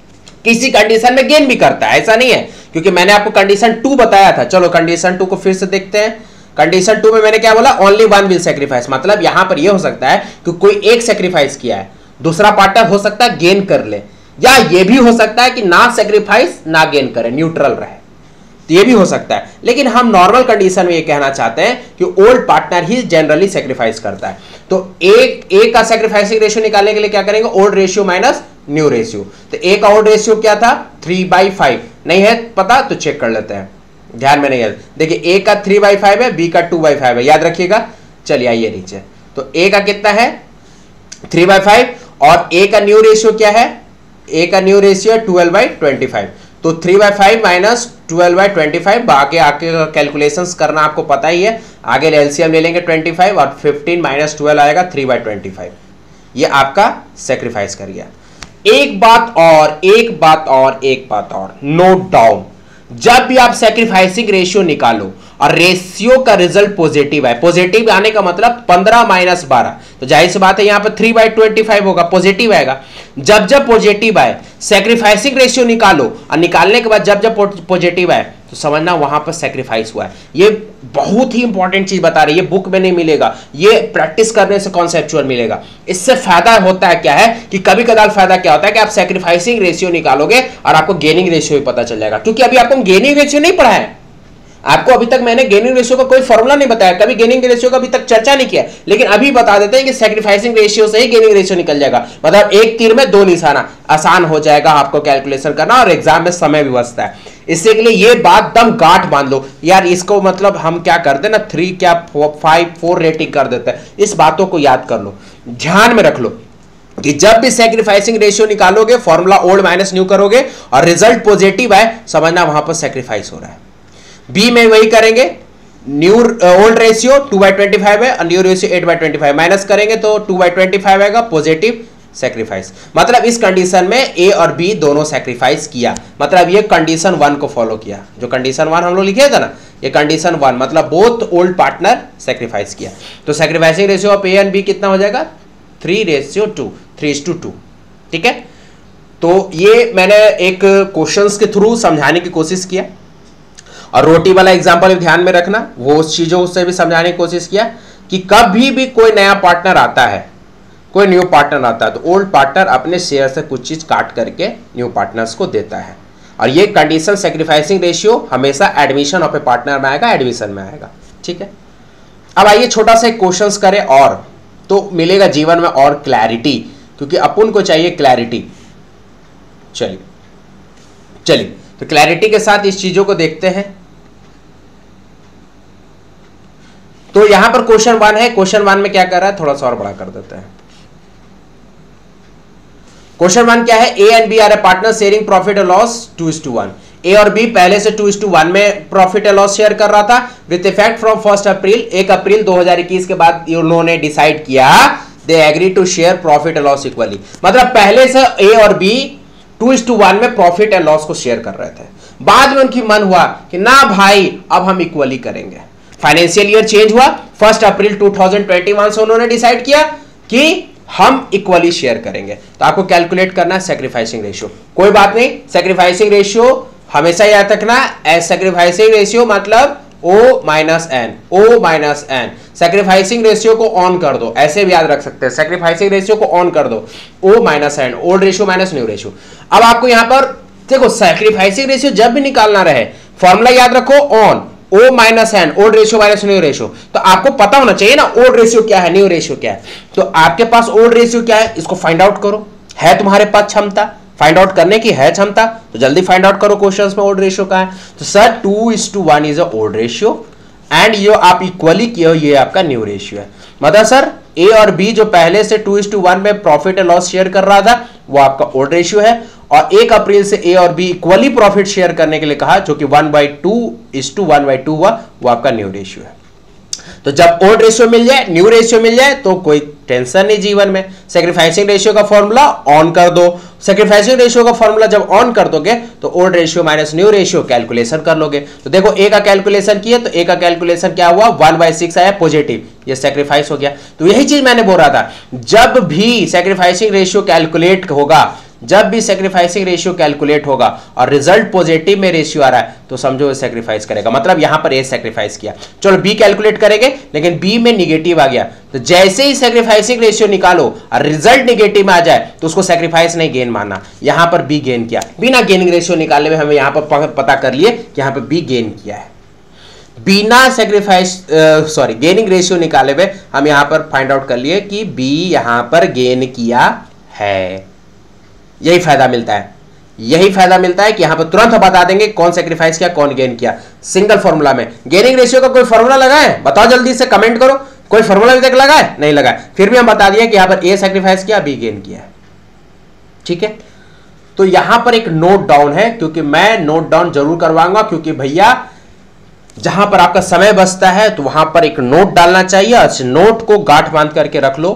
किसी कंडीशन में गेन भी करता है, ऐसा नहीं है, क्योंकि मैंने आपको कंडीशन टू बताया था। चलो कंडीशन टू को फिर से देखते हैं। कंडीशन टू में मैंने क्या बोला, ओनली वन विल सेक्रीफाइस, मतलब यहां पर यह हो सकता है कि कोई एक सेक्रीफाइस किया है, दूसरा पार्टनर हो सकता है गेन कर ले, या यह भी हो सकता है कि ना सेक्रीफाइस ना गेन करे, न्यूट्रल रहे, तो ये भी हो सकता है। लेकिन हम नॉर्मल कंडीशन में ये कहना चाहते हैं कि ओल्ड पार्टनर ही जनरली सेक्रीफाइस करता है। तो एक एक का सेक्रीफाइसिंग रेशियो निकालने के लिए क्या करेंगे, old ratio minus new ratio. तो ए का ओल्ड रेशियो क्या था, थ्री बाई फाइव, नहीं है पता तो चेक कर लेते हैं, ध्यान में नहीं है। देखिए ए का थ्री बाई फाइव है, बी का टू बाई फाइव है, याद रखिएगा। चलिए आइए नीचे, तो ए का कितना है, थ्री बाई फाइव, और ए का न्यू रेशियो क्या है, ए का new ratio twelve by twenty five. तो three by five minus twelve by twenty five, आगे आगे कैलकुलेशंस करना आपको पता ही है। आगे एलसीएम ले लेंगे ट्वेंटी फाइव, और फिफ्टीन माइनस ट्वेल्व आएगा थ्री बाई ट्वेंटी फाइव। ये आपका सेक्रीफाइस कर गया। एक बात और एक बात और एक बात और नोट डाउन, जब भी आप सेक्रीफाइसिंग रेशियो निकालो और रेशियो का रिजल्ट पॉजिटिव है, पॉजिटिव आने का मतलब पंद्रह माइनस बारह, तो जाहिर सी बात है यहां पर थ्री बाई ट्वेंटी फाइव होगा, पॉजिटिव आएगा। जब जब पॉजिटिव आए सेक्रीफाइसिंग रेशियो निकालो, और निकालने के बाद जब जब पॉजिटिव आए तो समझना वहां पर सेक्रीफाइस हुआ है। ये बहुत ही इंपॉर्टेंट चीज बता रही है, बुक में नहीं मिलेगा, ये प्रैक्टिस करने से कॉन्सेप्चुअल मिलेगा। इससे फायदा होता है क्या है कि कभी कदार फायदा क्या होता है कि आप सेक्रीफाइसिंग रेशियो निकालोगे और आपको गेनिंग रेशियो भी पता चल जाएगा, क्योंकि अभी आपको गेनिंग रेशियो नहीं पढ़ा है, आपको अभी तक मैंने गेनिंग रेशियो का कोई फॉर्मूला नहीं बताया, कभी गेनिंग रेशियो का अभी तक चर्चा नहीं किया, लेकिन अभी बता देते हैं कि सेक्रीफाइसिंग रेशियो से ही गेनिंग रेशियो निकल जाएगा, मतलब एक तीर में दो निशाना, आसान हो जाएगा आपको कैलकुलेशन करना, और एग्जाम में समय भी बचता है। इससे के लिए ये बात दम गांठ बांध लो यार, इसको मतलब हम क्या करते हैं ना, थ्री क्या फाइव फोर रेटिंग कर देते हैं, इस बातों को याद कर लो, ध्यान में रख लो कि जब भी सेक्रीफाइसिंग रेशियो निकालोगे फॉर्मूला ओल्ड माइनस न्यू करोगे और रिजल्ट पॉजिटिव आए, समझना वहां पर सेक्रीफाइस हो रहा है। बी में वही करेंगे, new old ratio two by twenty five है और new ratio eight by twenty five, minus करेंगे तो टू बाई ट्वेंटी फाइव आएगा, पॉजिटिव सेक्रीफाइस। मतलब इस कंडीशन में ए और बी दोनों सेक्रीफाइस किया, मतलब ये कंडीशन वन को फॉलो किया, जो कंडीशन वन हम लोग लिखे थे ना, ये कंडीशन वन, मतलब बोथ ओल्ड पार्टनर सेक्रीफाइस किया। तो sacrificing ratio of A and B कितना हो जाएगा, three ratio two, three is to two, ठीक है। तो ये मैंने एक क्वेश्चंस के थ्रू समझाने की कोशिश किया, और रोटी वाला एग्जांपल ध्यान में रखना, वो उस चीजों से भी समझाने की कोशिश किया कि कभी भी कोई नया पार्टनर आता है, कोई न्यू पार्टनर आता है, तो ओल्ड पार्टनर अपने शेयर से कुछ चीज काट करके न्यू पार्टनर्स को देता है, और ये कंडीशन सेक्रीफाइसिंग रेशियो हमेशा एडमिशन ऑफ ए पार्टनर में आएगा, एडमिशन में आएगा, ठीक है। अब आइए छोटा सा एक क्वेश्चंस करें, और तो मिलेगा जीवन में और क्लैरिटी, क्योंकि अपन को चाहिए क्लैरिटी। चलिए चलिए तो क्लैरिटी के साथ इस चीजों को देखते हैं। तो यहां पर क्वेश्चन वन है, क्वेश्चन वन में क्या कर रहा है, थोड़ा सा और बड़ा कर देते हैं। क्वेश्चन वन क्या है, A and B are a partner sharing profit और loss two is to one. A और बी पहले से टू इज टू वन में प्रॉफिट और लॉस शेयर कर रहा था, with effect from first April, एक अप्रैल दो हज़ार इक्कीस के बाद उन्होंने डिसाइड किया they agree to share profit और लॉस इक्वली। मतलब पहले से ए और B two is to one में प्रॉफिट एंड लॉस को शेयर कर रहे थे, बाद में उनकी मन हुआ कि ना भाई अब हम इक्वली करेंगे। फाइनेंशियल ईयर चेंज हुआ, first April two thousand twenty one से उन्होंने डिसाइड किया कि हम इक्वली शेयर करेंगे। तो आपको कैलकुलेट करना है सेक्रीफाइसिंग रेशियो, कोई बात नहीं, सेक्रीफाइसिंग रेशियो हमेशा याद रखना, एज सेक्रीफाइसिंग रेशियो मतलब O minus N, O minus N. Sacrificing ratio को ऑन कर दो, ऐसे भी याद रख सकते हैं, सेक्रीफाइसिंग रेशियो को ऑन कर दो, O minus N, old ratio minus new ratio. अब आपको यहां पर देखो सेक्रीफाइसिंग रेशियो जब भी निकालना रहे, फॉर्मूला याद रखो on, O minus N, old ratio minus new ratio. तो आपको पता होना चाहिए ना ओल्ड रेशियो क्या है, न्यू रेशियो क्या है। तो आपके पास ओल्ड रेशियो क्या है, इसको फाइंड आउट करो, है तुम्हारे पास क्षमता फाइंड आउट करने की, है क्षमता तो जल्दी फाइंड आउट करो क्वेश्चंस में ओल्ड रेशियो का है। तो sir two is to one is a old ratio and ये आप इक्वली किए हो, ये आपका न्यू रेशियो है। मतलब सर ए और बी जो पहले से टू इज टू वन में प्रॉफिट एंड लॉस शेयर कर रहा था वो आपका ओल्ड रेशियो है, और एक अप्रैल से ए और बी इक्वली प्रॉफिट शेयर करने के लिए कहा जो कि one by two is to one by two हुआ, वो आपका न्यू रेशियो है। तो जब ओल्ड रेशियो मिल जाए, न्यू रेशियो मिल जाए तो कोई टेंशन नहीं जीवन में। सेक्रीफाइसिंग रेशियो का फॉर्मूला ऑन कर दो, सेक्रीफाइसिंग रेशियो का फॉर्मूला जब ऑन कर दोगे तो old ratio minus new ratio calculation कर लोगे। तो देखो ए का कैलकुलेशन किया तो ए का कैलकुलेशन क्या हुआ, वन बाई सिक्स आया पॉजिटिव, ये सेक्रीफाइस हो गया। तो यही चीज मैंने बोल रहा था, जब भी सेक्रीफाइसिंग रेशियो कैलकुलेट होगा जब भी सेक्रीफाइसिंग रेशियो कैलकुलेट होगा और रिजल्ट पॉजिटिव में रेशियो आ रहा है तो समझो वो सेक्रीफाइस करेगा, मतलब यहां पर ए सेक्रीफाइस किया। चलो बी कैलकुलेट करेंगे, लेकिन बी में निगेटिव आ गया, तो जैसे ही सेक्रीफाइसिंग रेशियो निकालो और रिजल्ट निगेटिव में आ जाए तो उसको सेक्रीफाइस नहीं गेन मानना। यहां पर बी गेन किया, बिना गेनिंग रेशियो निकालने में हमें यहां पर पता कर लिए कि यहां पर बी गेन किया है। बिना सेक्रीफाइस सॉरी गेनिंग रेशियो निकाले हुए हम यहां पर फाइंड आउट कर लिए कि बी यहां पर गेन किया है। यही फायदा मिलता है, यही फायदा मिलता है कि यहां पर तुरंत बता देंगे कौन सेक्रीफाइस किया कौन गेन किया सिंगल फॉर्मूला में। गेनिंग रेशियो का कोई फॉर्मूला लगा है? बताओ जल्दी से, कमेंट करो। कोई फॉर्मूला अभी तक लगा है? नहीं लगा है, फिर भी हम बता दिए कि यहां पर ए सेक्रीफाइस किया, बी गेन किया है। ठीक है, तो यहां पर एक नोट डाउन है, क्योंकि मैं नोट डाउन जरूर करवाऊंगा, क्योंकि भैया जहां पर आपका समय बचता है तो वहां पर एक नोट डालना चाहिए। अच्छा, नोट को गांठ बांध करके रख लो,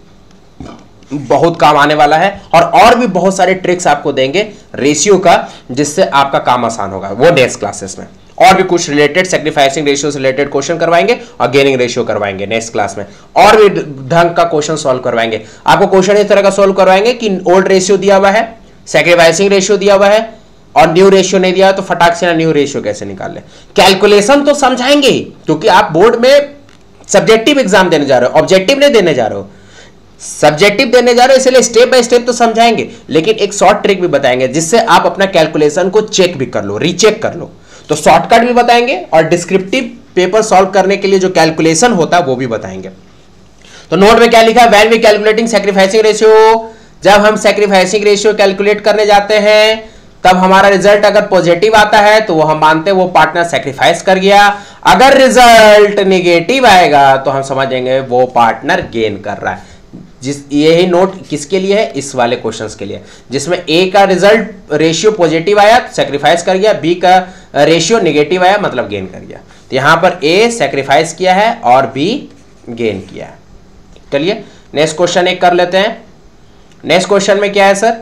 बहुत काम आने वाला है। और और भी बहुत सारे ट्रिक्स आपको देंगे रेशियो का, जिससे आपका काम आसान होगा, वो नेक्स्ट क्लासेस में। और भी कुछ रिलेटेड सेक्रीफाइसिंग रेशियो से रिलेटेड क्वेश्चन करवाएंगे और गेनिंग रेशियो करवाएंगे नेक्स्ट क्लास में। और भी ढंग का क्वेश्चन सॉल्व करवाएंगे। आपको क्वेश्चन इस तरह का सॉल्व करवाएंगे कि ओल्ड रेशियो दिया हुआ है, सेक्रीफाइसिंग रेशियो दिया हुआ है और न्यू रेशियो नहीं दिया, तो फटाक से न्यू रेशियो कैसे निकाल ले। कैलकुलेशन तो समझाएंगे, क्योंकि आप बोर्ड में सब्जेक्टिव एग्जाम देने जा रहे हो, ऑब्जेक्टिव नहीं देने जा रहे हो, सब्जेक्टिव देने जा रहे हो, इसलिए स्टेप बाय स्टेप तो समझाएंगे, लेकिन एक शॉर्ट ट्रिक भी बताएंगे जिससे आप अपना कैलकुलेशन को चेक भी कर लो, रीचेक कर लो। तो शॉर्टकट भी बताएंगे और डिस्क्रिप्टिव पेपर सॉल्व करने के लिए जो कैलकुलेशन होता है वो भी बताएंगे। तो नोट में क्या लिखा है? When we calculating sacrificing ratio, जब हम सेक्रीफाइसिंग रेशियो कैलकुलेट करने जाते हैं तब हमारा रिजल्ट अगर पॉजिटिव आता है तो वो हम मानते हैं वो पार्टनर सेक्रीफाइस कर गया। अगर रिजल्ट निगेटिव आएगा तो हम समझेंगे वो पार्टनर गेन कर रहा है। जिस यही नोट किसके लिए है? इस वाले क्वेश्चंस के लिए, जिसमें ए का रिजल्ट रेशियो पॉजिटिव आया सेक्रीफाइस कर गया, बी का रेशियो नेगेटिव आया मतलब गेन कर गया। तो यहां पर ए सेक्रीफाइस किया है और बी गेन किया है। चलिए नेक्स्ट क्वेश्चन एक कर लेते हैं। नेक्स्ट क्वेश्चन में क्या है सर?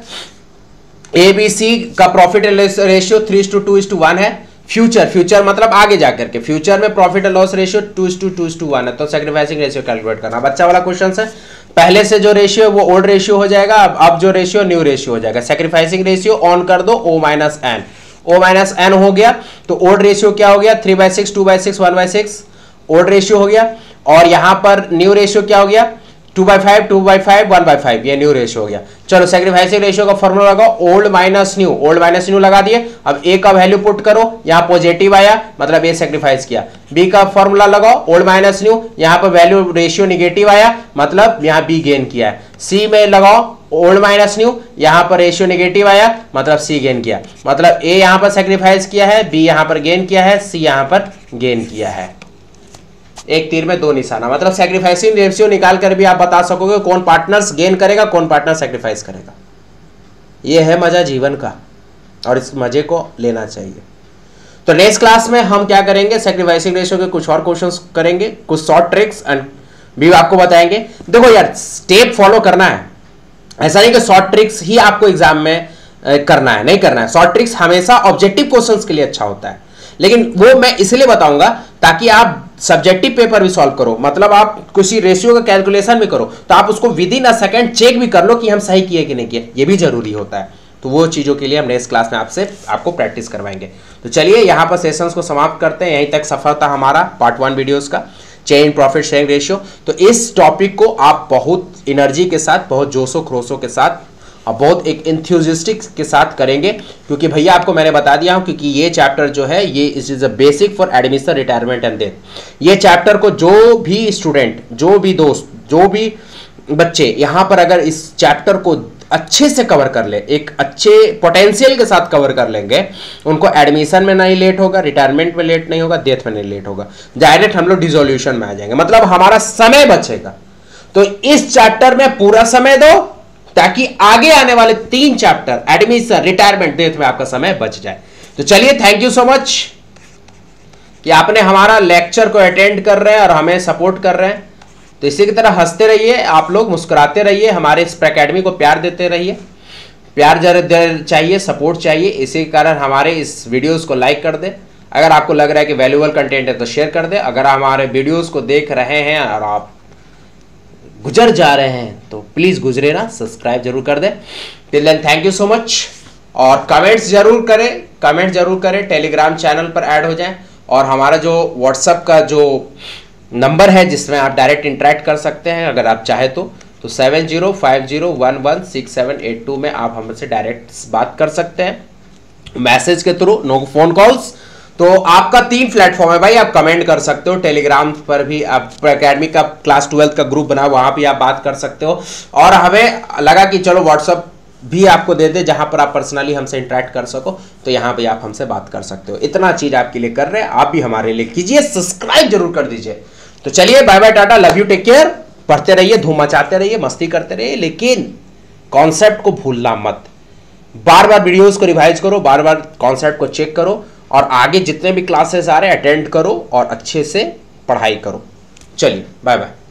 ए बी सी का profit and loss ratio three is to two is to one है। फ्यूचर फ्यूचर मतलब आगे जाकर के फ्यूचर में profit and loss ratio two is to two is to one है, तो सेक्रीफाइसिंग रेशियो कैलकुलेट करना। बच्चा वाला क्वेश्चन है, पहले से जो रेशियो है वो ओल्ड रेशियो हो जाएगा, अब अब जो रेशियो न्यू रेशियो हो जाएगा। सेक्रीफाइसिंग रेशियो ऑन कर दो, O minus N, O minus N हो गया। तो ओल्ड रेशियो क्या हो गया? Three by six, two by six, one by six old ratio हो गया। और यहां पर न्यू रेशियो क्या हो गया? Two by five, two by five, one by five, ये न्यू रेशियो हो गया। चलो सेक्रीफाइसिंग रेशियो का फॉर्मूला लगाओ, old minus new, old minus new लगा दिए। अब ए का वैल्यू पुट करो, यहां पॉजिटिव आया मतलब ए सेक्रीफाइस किया। बी का फॉर्मूला लगाओ, ओल्ड माइनस न्यू, यहां पर वैल्यू रेशियो निगेटिव आया मतलब यहां बी गेन किया है। सी में लगाओ ओल्ड माइनस न्यू, यहां पर रेशियो नेगेटिव आया मतलब सी गेन किया, मतलब ए यहां पर सेक्रीफाइस किया है, बी यहां पर गेन किया है, सी यहां पर गेन किया है। एक तीर में दो निशाना, मतलब सेक्रीफाइसिंग रेशियो निकाल कर भी आप बता सकोगे कौन पार्टनर्स गेन करेगा कौन पार्टनर सेक्रीफाइस करेगा। यह है मजा जीवन का और इस मजे को लेना चाहिए। तो नेक्स्ट क्लास में हम क्या करेंगे? सेक्रीफाइसिंग रेशियो के कुछ और क्वेश्चंस करेंगे, कुछ शॉर्ट ट्रिक्स एंड भी आपको बताएंगे। देखो यार स्टेप फॉलो करना है, ऐसा नहीं कि शॉर्ट ट्रिक्स ही आपको एग्जाम में करना है, नहीं करना है। शॉर्ट ट्रिक्स हमेशा ऑब्जेक्टिव क्वेश्चंस के लिए अच्छा होता है, लेकिन वो मैं इसलिए बताऊंगा ताकि आप सब्जेक्टिव पेपर भी सॉल्व करो, मतलब आप किसी रेशियो का कैलकुलेशन भी करो तो आप उसको within a second check भी कर लो कि हम सही किए कि नहीं किए, ये भी जरूरी होता है। तो वो चीजों के लिए हम नेक्स्ट क्लास में आपसे आपको प्रैक्टिस करवाएंगे। तो चलिए यहाँ पर सेशंस को समाप्त करते हैं, यहीं तक सफर था हमारा पार्ट वन वीडियोस का, चेन प्रॉफिट शेयरिंग रेशियो। तो इस टॉपिक को आप बहुत एनर्जी के साथ, बहुत जोशो खरोशों के साथ और बहुत एक इंथ्यूजिस्टिक के साथ करेंगे, क्योंकि भैया आपको मैंने बता दिया हूं क्योंकि ये चैप्टर जो है ये is is a basic for admission, retirement and death. ये चैप्टर को जो भी स्टूडेंट, जो भी दोस्त, जो भी बच्चे यहाँ पर अगर इस चैप्टर को अच्छे से कवर कर ले, एक अच्छे पोटेंशियल के साथ कवर कर लेंगे, उनको एडमिशन में नहीं लेट होगा, रिटायरमेंट में लेट नहीं होगा, डेथ में नहीं लेट होगा, डायरेक्ट हम लोग डिसोल्यूशन में आ जाएंगे, मतलब हमारा समय बचेगा। तो इस चैप्टर में पूरा समय दो ताकि आगे आने वाले तीन चैप्टर एडमिशन, रिटायरमेंट, डेथ में आपका समय बच जाए। तो चलिए थैंक यू सो मच कि आपने हमारा लेक्चर को अटेंड कर रहे हैं और हमें सपोर्ट कर रहे हैं। तो इसी की तरह हंसते रहिए आप लोग, मुस्कुराते रहिए, हमारे इस एकेडमी को प्यार देते रहिए, प्यार जरूर चाहिए, सपोर्ट चाहिए। इसी कारण हमारे इस वीडियोस को लाइक कर दे, अगर आपको लग रहा है कि वैल्यूएबल कंटेंट है तो शेयर कर दे। अगर हमारे वीडियोस को देख रहे हैं और आप गुजर जा रहे हैं तो प्लीज गुजरे ना, सब्सक्राइब जरूर कर दें। Till then thank you so much, और कमेंट्स जरूर करें, कमेंट जरूर करें, टेलीग्राम चैनल पर ऐड हो जाएं, और हमारा जो व्हाट्सएप का जो नंबर है जिसमें आप डायरेक्ट इंटरेक्ट कर सकते हैं अगर आप चाहे तो तो seven zero five zero one one six seven eight two में आप हमसे डायरेक्ट बात कर सकते हैं मैसेज के थ्रू, नो फोन कॉल्स। तो आपका तीन प्लेटफॉर्म है भाई, आप कमेंट कर सकते हो, टेलीग्राम पर भी आप एकेडमी का क्लास ट्वेल्थ का ग्रुप बना वहां भी आप बात कर सकते हो, और हमें लगा कि चलो व्हाट्सअप भी आपको दे दे जहां पर आप पर्सनली हमसे इंटरेक्ट कर सको, तो यहां पे आप हमसे बात कर सकते हो। इतना चीज आपके लिए कर रहे हैं, आप भी हमारे लिए कीजिए, सब्सक्राइब जरूर कर दीजिए। तो चलिए bye bye, tata, love you, take care. पढ़ते रहिए, धूम मचाते रहिए, मस्ती करते रहिए, लेकिन कॉन्सेप्ट को भूलना मत। बार बार वीडियोस को रिवाइज करो, बार बार कॉन्सेप्ट को चेक करो, और आगे जितने भी क्लासेस आ रहे हैं अटेंड करो और अच्छे से पढ़ाई करो। चलिए बाय बाय।